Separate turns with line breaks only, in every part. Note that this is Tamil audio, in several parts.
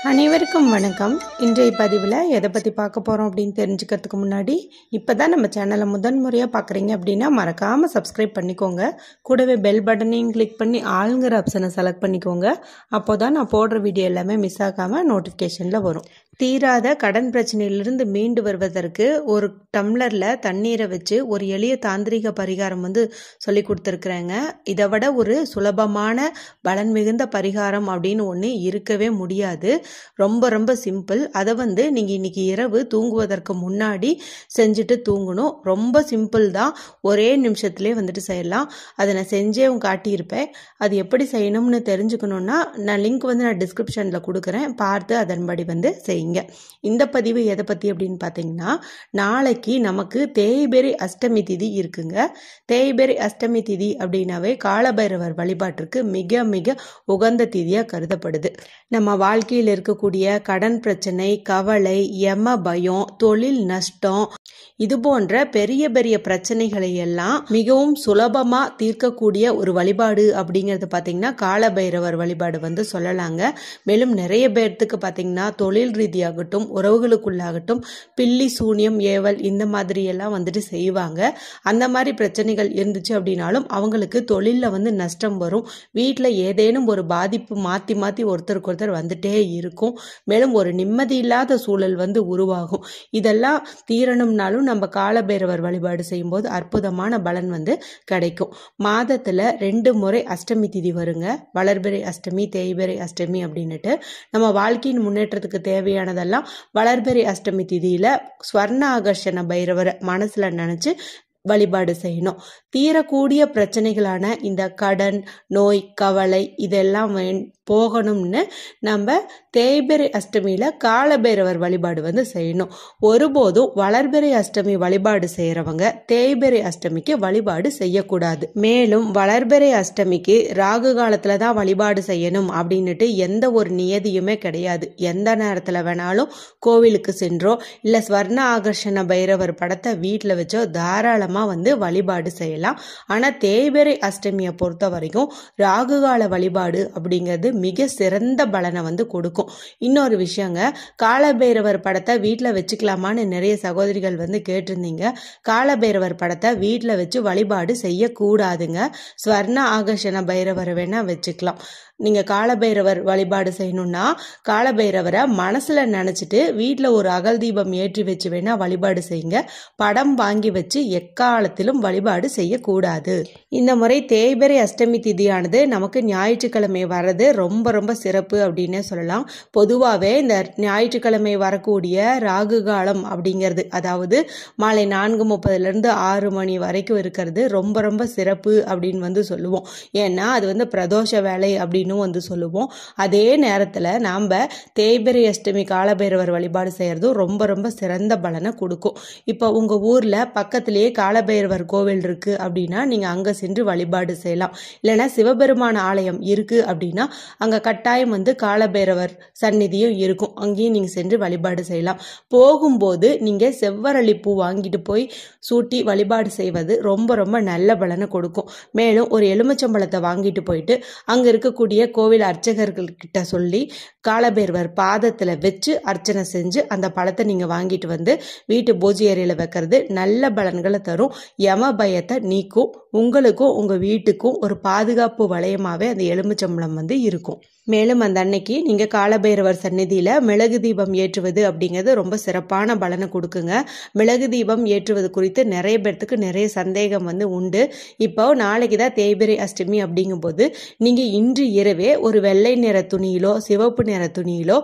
அனைவருக்கும் வணக்கம். இன்றைய பதிவில் எதை பற்றி பார்க்க போகிறோம் அப்படின்னு தெரிஞ்சுக்கிறதுக்கு முன்னாடி இப்போ தான் நம்ம சேனலை முதன்முறையாக பார்க்குறீங்க அப்படின்னா மறக்காமல் சப்ஸ்கிரைப் பண்ணிக்கோங்க. கூடவே பெல் பட்டனையும் கிளிக் பண்ணி ஆளுங்கிற ஆப்ஷனை செலக்ட் பண்ணிக்கோங்க. அப்போ தான் நான் போடுற வீடியோ எல்லாமே மிஸ் ஆகாமல் நோட்டிஃபிகேஷனில் வரும். தீராத கடன் பிரச்சனையிலிருந்து மீண்டு வருவதற்கு ஒரு டம்ளரில் தண்ணீரை வச்சு ஒரு எளிய தாந்திரிக பரிகாரம் சொல்லி கொடுத்துருக்குறேங்க. இதை விட ஒரு சுலபமான பலன் மிகுந்த பரிகாரம் அப்படின்னு ஒன்று இருக்கவே முடியாது. ரொம்ப ரொம்ப சிம்பிள். அதை நீங்கள் இன்னைக்கு இரவு தூங்குவதற்கு முன்னாடி செஞ்சுட்டு தூங்கணும். ரொம்ப சிம்பிள் தான், ஒரே நிமிஷத்துலேயே செய்யலாம். அதை நான் செஞ்சே காட்டியிருப்பேன். அது எப்படி செய்யணும்னு தெரிஞ்சுக்கணுன்னா நான் லிங்க் நான் டிஸ்கிரிப்ஷனில் கொடுக்குறேன், பார்த்து அதன்படி செய்யுங்க. இந்த பதிவு எதை பற்றி அப்படின்னு பார்த்தீங்கன்னா, நாளைக்கு நமக்கு தேய்பிறை அஷ்டமி திதி இருக்குங்க. தேய்பிறை அஷ்டமி திதி அப்படின்னாவே காலபைரவர் வழிபாட்டிற்கு மிக மிக உகந்த திதியாக கருதப்படுது. நம்ம வாழ்க்கையில் இருக்கக்கூடிய கடன் பிரச்சனை, கவலை, யம பயம், தொழில் நஷ்டம், இது போன்ற பெரிய பெரிய பிரச்சனைகளை எல்லாம் மிகவும் சுலபமா தீர்க்கக்கூடிய ஒரு வழிபாடு அப்படிங்கிறது பார்த்தீங்கன்னா காலபைரவர் வழிபாடு சொல்லலாங்க. மேலும் நிறைய பேர்த்துக்கு பார்த்தீங்கன்னா தொழில் ரீதியாகட்டும், உறவுகளுக்குள்ளாகட்டும், பில்லி சூனியம் ஏவல் இந்த மாதிரி எல்லாம் செய்வாங்க. அந்த மாதிரி பிரச்சனைகள் இருந்துச்சு அப்படின்னாலும் அவங்களுக்கு தொழிலில் நஷ்டம் வரும். வீட்டில் ஏதேனும் ஒரு பாதிப்பு மாற்றி மாற்றி ஒருத்தருக்கு ஒருத்தர் வந்துட்டே இருக்கும். மேலும் ஒரு நிம்மதி இல்லாத சூழல் உருவாகும். இதெல்லாம் தீரணும்னாலும் நம்ம காலபைரவர் வழிபாடு செய்யும் போது அற்புதமான பலன் கிடைக்கும். மாதத்துல 2 முறை அஷ்டமி திதி வருங்க. வளர்பிறை அஷ்டமி, தேய்பிறை அஷ்டமி அப்படின்னுட்டு நம்ம வாழ்க்கையின் முன்னேற்றத்துக்கு தேவையானதெல்லாம் வளர்பிறை அஷ்டமி திதியில ஸ்வர்ண ஆகர்ஷண பைரவரை மனசுல நினைச்சு வழிபாடு செய்யணும். தீரக்கூடிய பிரச்சனைகளான இந்த கடன், நோய், கவலை இதெல்லாம் போகணும்னு நம்ம தேய்பிறை அஷ்டமியில காலபைரவர் வழிபாடு செய்யணும். ஒருபோதும் வளர்பிறை அஷ்டமி வழிபாடு செய்யறவங்க தேய்பிறை அஷ்டமிக்கு வழிபாடு செய்யக்கூடாது. மேலும் வளர்பிறை அஷ்டமிக்கு ராகு காலத்துல தான் வழிபாடு செய்யணும் அப்படின்னுட்டு எந்த ஒரு நியதியுமே கிடையாது. எந்த நேரத்துல வேணாலும் கோவிலுக்கு சென்றோ இல்ல ஸ்வர்ண ஆகர்ஷண பைரவர் படத்தை வீட்டுல வச்சோ தாராளமா வழிபாடு செய்யலாம். ஆனா தேய்பிறை அஷ்டமியை பொறுத்த வரைக்கும் ராகுகால வழிபாடு அப்படிங்கிறது மிக சிறந்த பலனை கொடுக்கும். இன்னொரு விஷயங்க, காலபைரவர் படத்தை வீட்டுல வச்சுக்கலாமான்னு நிறைய சகோதரிகள் கேட்டிருந்தீங்க. காலபைரவர் படத்தை வீட்டுல வச்சு வழிபாடு செய்யக்கூடாதுங்க. ஸ்வர்ண ஆகர்ஷண பைரவரை வேணா வச்சுக்கலாம். நீங்க காலபைரவர் வழிபாடு செய்யணும்னா காலபைரவரை மனசுல நினைச்சிட்டு வீட்டுல ஒரு அகல் தீபம் ஏற்றி வச்சு வேணா வழிபாடு செய்யுங்க. படம் வாங்கி வச்சு எக்காலத்திலும் வழிபாடு செய்யக்கூடாது. இந்த முறை தேய்பிறை அஷ்டமி திதியானது நமக்கு ஞாயிற்றுக்கிழமை வர்றது ரொம்ப ரொம்ப சிறப்பு அப்படின்னே சொல்லலாம். பொதுவாகவே இந்த ஞாயிற்றுக்கிழமை வரக்கூடிய ராகு காலம் அப்படிங்கிறது, அதாவது மாலை 4:30 6 மணி வரைக்கும் இருக்கிறது ரொம்ப ரொம்ப சிறப்பு அப்படின்னு சொல்லுவோம். ஏன்னா அது பிரதோஷ வேலை அப்படின்னு சொல்லுவோம். அதே நேரத்துல நாம தேய்பிறை அஷ்டமி காலபைரவர் வழிபாடு செய்யறதும் ரொம்ப ரொம்ப சிறந்த பலனை கொடுக்கும். இப்ப உங்க ஊர்ல பக்கத்திலேயே காலபைரவர் கோவில் இருக்கு அப்படின்னா நீங்க அங்க சென்று வழிபாடு செய்யலாம். இல்லைன்னா சிவபெருமான ஆலயம் இருக்கு அப்படின்னா அங்க கட்டாயம் காலபைரவர் சந்நிதியும் இருக்கும், அங்கேயும் நீங்க சென்று வழிபாடு செய்யலாம். போகும்போது நீங்க செவ்வரளி பூ வாங்கிட்டு போய் சூட்டி வழிபாடு செய்வது ரொம்ப ரொம்ப நல்ல பலனை கொடுக்கும். மேலும் ஒரு எலுமிச்சம்பழத்தை வாங்கிட்டு போயிட்டு அங்க இருக்கக்கூடிய கோவில் அர்ச்சகர்கள் கிட்ட சொல்லி காலபைரவர் பாதத்துல வச்சு அர்ச்சனை செஞ்சு அந்த பழத்தை நீங்க வாங்கிட்டு வீட்டு பூஜை அறையில வைக்கிறது நல்ல பலன்களை தரும். யம பயத்தை நீக்கும். உங்களுக்கும் உங்க வீட்டுக்கும் ஒரு பாதுகாப்பு வளையமாவே அந்த எலுமிச்சம்பழம் இருக்கும். மேலும் அந்த அன்னைக்கு நீங்க காலபைரவர் சந்நிதியில மிளகு தீபம் ஏற்றுவது அப்படிங்கிறது ரொம்ப சிறப்பான பலனை கொடுக்குங்க. மிளகு தீபம் ஏற்றுவது குறித்து நிறைய பேர்த்துக்கு நிறைய சந்தேகம் உண்டு. இப்போ நாளைக்கு தான் தேய்பிறை அஷ்டமி அப்படிங்கும் போது நீங்க இன்று இரவே ஒரு வெள்ளை நிற துணியிலோ சிவப்பு நிற துணியிலோ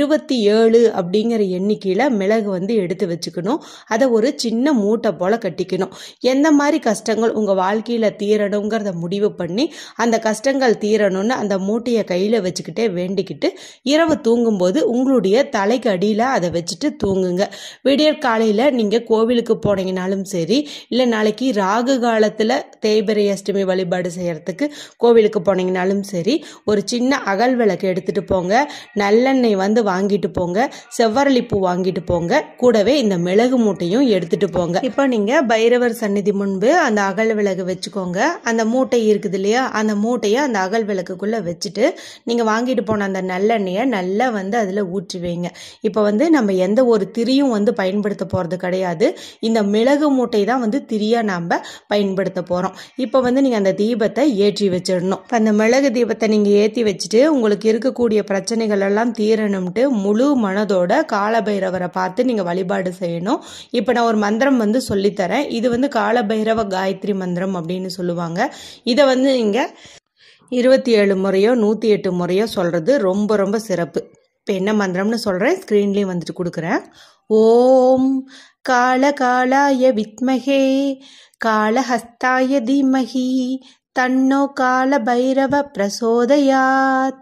27 அப்படிங்கிற எண்ணிக்கையில மிளகு எடுத்து வச்சுக்கணும். அதை ஒரு சின்ன மூட்டை போல கட்டிக்கணும். எந்த மாதிரி கஷ்டங்கள் உங்க வாழ்க்கையில தீரணுங்கிறத முடிவு பண்ணி அந்த கஷ்டங்கள் தீரணும்னு அந்த மூட்டையை கையில வச்சுக்கிட்டே வேண்டிக்கிட்டு இரவு தூங்கும்போது உங்களுடைய தலைக்கு அடியில அதை வச்சுட்டு தூங்குங்க. விடியற் காலையில நீங்க கோவிலுக்கு போனீங்கனாலும் சரி, இல்ல நாளைக்கு ராகு காலத்துல தேய்பிறை அஷ்டமி வழிபாடு செய்யறதுக்கு கோவிலுக்கு போனீங்கனாலும் சரி, ஒரு சின்ன அகல் விளக்கு எடுத்துட்டு போங்க. நல்லெண்ணெய் வாங்கிட்டு போங்க. செவ்வரளி பூ வாங்கிட்டு போங்க. கூடவே இந்த மிளகு மூட்டையும் எடுத்துட்டு போங்க. இப்போ நீங்க பைரவர் சந்நிதி முன்பு அந்த அகல் விளக்கு வச்சுக்கோங்க. அந்த மூட்டை இருக்குது இல்லையா, அந்த மூட்டையை அந்த அகல் விளக்குக்குள்ள வச்சுட்டு நீங்க வாங்கிட்டு போன அந்த நல்லெண்ணெயை எண்ணெயை நல்லா வந்து அதில் ஊற்றி வைங்க. இப்போ வந்து நம்ம எந்த ஒரு திரியும் வந்து பயன்படுத்த போகிறது கிடையாது. இந்த மிளகு மூட்டை தான் வந்து திரியாக நாம் பயன்படுத்த போகிறோம். இப்போ வந்து நீங்கள் அந்த தீபத்தை ஏற்றி வச்சிடணும். இப்போ அந்த மிளகு தீபத்தை நீங்கள் ஏற்றி வச்சுட்டு உங்களுக்கு இருக்கக்கூடிய பிரச்சனைகள் எல்லாம் தீரணும்ட்டு முழு மனதோட காலபைரவரை பார்த்து நீங்கள் வழிபாடு செய்யணும். இப்போ நான் ஒரு மந்திரம் வந்து சொல்லித்தரேன். இது வந்து காலபைரவ காயத்ரி மந்திரம் அப்படின்னு சொல்லுவாங்க. இதை வந்து நீங்கள் 27 முறையோ 108 முறையோ சொல்கிறது ரொம்ப ரொம்ப சிறப்பு. இப்போ என்ன மந்திரம்னு சொல்கிறேன், ஸ்க்ரீன்லேயும் வந்துட்டு கொடுக்குறேன். ஓம் காலகாலாய வித்மகே காலஹஸ்தாய தீமஹி தன்னோ கால பைரவ பிரசோதயாத்.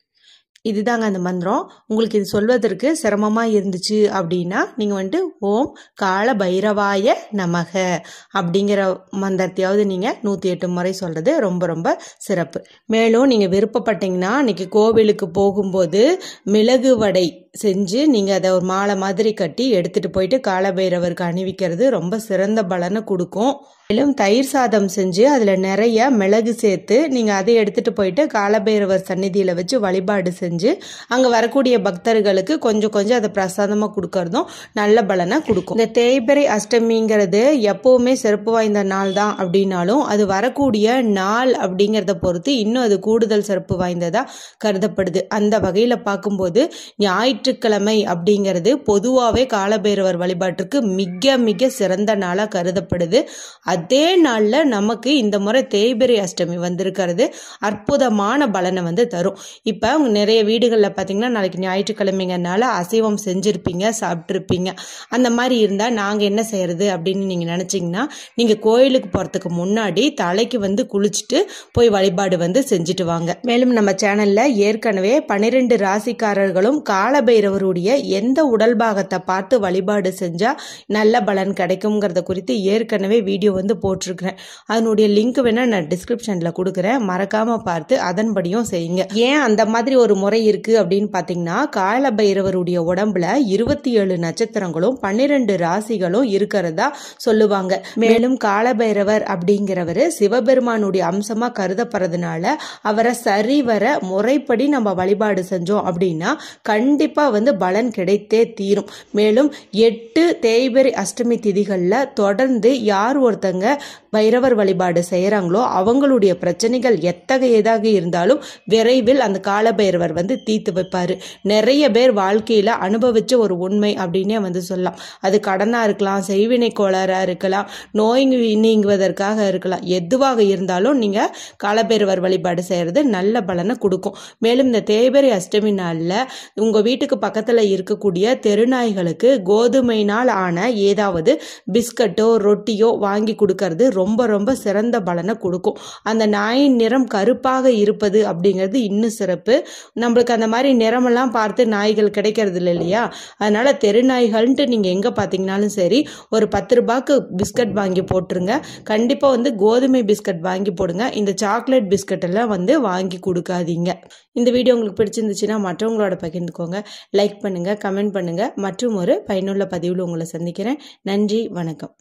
இதுதாங்க அந்த மந்திரம். உங்களுக்கு இது சொல்வதற்கு சிரமமாக இருந்துச்சு அப்படின்னா நீங்கள் வந்துட்டு ஓம் கால பைரவாய நமக அப்படிங்கிற மந்திரத்தையாவது நீங்கள் 108 முறை சொல்கிறது ரொம்ப ரொம்ப சிறப்பு. மேலும் நீங்கள் விருப்பப்பட்டீங்கன்னா அன்றைக்கி கோவிலுக்கு போகும்போது மிளகு வடை செஞ்சு நீங்கள் அதை ஒரு மாலை மாதிரி கட்டி எடுத்துகிட்டு போயிட்டு காலபைரவருக்கு அணிவிக்கிறது ரொம்ப சிறந்த பலனை கொடுக்கும். மேலும் தயிர் சாதம் செஞ்சு அதில் நிறைய மிளகு சேர்த்து நீங்கள் அதை எடுத்துகிட்டு போயிட்டு காலபைரவர் சந்நிதியில் வச்சு வழிபாடு செஞ்சு அங்கே வரக்கூடிய பக்தர்களுக்கு கொஞ்சம் கொஞ்சம் அதை பிரசாதமாக கொடுக்கறதும் நல்ல பலனை கொடுக்கும். இந்த தேய்பிறை அஷ்டமிங்கிறது எப்போவுமே சிறப்பு வாய்ந்த நாள் தான் அப்படின்னாலும் அது வரக்கூடிய நாள் அப்படிங்கிறத பொறுத்து இன்னும் அது கூடுதல் சிறப்பு வாய்ந்ததாக கருதப்படுது. அந்த வகையில் பார்க்கும்போது ஞாயிற்றுக்கிழமை அப்படிங்கிறது பொதுவாகவே காலபைரவர் வழிபாட்டிற்கு மிக மிக சிறந்த நாளாக கருதப்படுது. அதே நாளில் நமக்கு இந்த முறை தேய்பிறை அஷ்டமி வந்திருக்கிறது அற்புதமான பலனை வந்து தரும். இப்போ நிறைய வீடுகளில் பார்த்தீங்கன்னா நாளைக்கு ஞாயிற்றுக்கிழமைங்கனால அசைவம் செஞ்சுருப்பீங்க, சாப்பிட்ருப்பீங்க. அந்த மாதிரி இருந்தால் நாங்கள் என்ன செய்யறது அப்படின்னு நீங்கள் நினச்சிங்கன்னா நீங்கள் கோயிலுக்கு போகிறதுக்கு முன்னாடி தலைக்கு வந்து குளிச்சுட்டு போய் வழிபாடு வந்து செஞ்சுட்டு வாங்க. மேலும் நம்ம சேனலில் ஏற்கனவே 12 ராசிக்காரர்களும் காலபைரவருடைய எந்த உடல் பாகத்தை பார்த்து வழிபாடு செஞ்சால் நல்ல பலன் கிடைக்குங்கிறத குறித்து ஏற்கனவே வீடியோ வந்து போட்டிருக்கிறேன். அதனுடைய லிங்க் வேணா நான் டிஸ்கிரிப்ஷனில் கொடுக்குறேன். மறக்காம பார்த்து அதன்படியும் செய்யுங்க. ஏன் அந்த மாதிரி ஒரு முறை இருக்கு அப்படின்னு பார்த்தீங்கன்னா காலபைரவருடைய உடம்புல 27 நட்சத்திரங்களும் 12 ராசிகளும் இருக்கிறதா சொல்லுவாங்க. மேலும் காலபைரவர் அப்படிங்கிறவர் சிவபெருமானுடைய அம்சமா கருதப்படுறதுனால அவரை சரிவர முறைப்படி நம்ம வழிபாடு செஞ்சோம் அப்படின்னா கண்டிப்பா வந்து பலன் கிடைத்தே தீரும். மேலும் 8 தேய்பிறை அஷ்டமி திதிகளில் தொடர்ந்து யார் ஒருத்தங்க பைரவர் வழிபாடு செய்யறாங்களோ அவங்களுடைய பிரச்சனைகள் எத்தகையதாக இருந்தாலும் விரைவில் அந்த காலபைரவர் வந்து தீர்த்து வைப்பாரு. நிறைய பேர் வாழ்க்கையில அனுபவிச்ச ஒரு உண்மை அப்படின்னே வந்து சொல்லலாம். அது கடனா இருக்கலாம், செய்வினை கோளாறா இருக்கலாம், நோய் நீங்குவதற்காக இருக்கலாம். எதுவாக இருந்தாலும் நீங்க காலபைரவர் வழிபாடு செய்யறது நல்ல பலனை கொடுக்கும். மேலும் இந்த தேய்பிறை அஷ்டமி நாள்ல உங்க வீட்டுக்கு பக்கத்துல இருக்கக்கூடிய தெருநாய்களுக்கு கோதுமையினால் ஆன ஏதாவது பிஸ்கட்டோ ரொட்டியோ வாங்கி கொடுக்கறது ரொம்ப ரொம்ப சிறந்த பலனை கொடுக்கும். அந்த நாயின் நிறம் கருப்பாக இருப்பது அப்படிங்கிறது இன்னும் சிறப்பு. நம்மளுக்கு அந்த மாதிரி நிறமெல்லாம் பார்த்து நாய்கள் கிடைக்கிறது இல்லை இல்லையா? அதனால தெருநாய்கள்ன்ட்டு நீங்க எங்க பார்த்தீங்கன்னாலும் சரி ஒரு 10 ரூபாய்க்கு பிஸ்கட் வாங்கி போட்டுருங்க. கண்டிப்பா வந்து கோதுமை பிஸ்கட் வாங்கி போடுங்க. இந்த சாக்லேட் பிஸ்கட் எல்லாம் வந்து வாங்கி கொடுக்காதீங்க. இந்த வீடியோ உங்களுக்கு பிடிச்சிருந்துச்சுன்னா மற்றவங்களோட பகிர்ந்துக்கோங்க, லைக் பண்ணுங்க, கமெண்ட் பண்ணுங்க. மற்றும் ஒரு பயனுள்ள பதிவில் உங்களை சந்திக்கிறேன். நன்றி, வணக்கம்.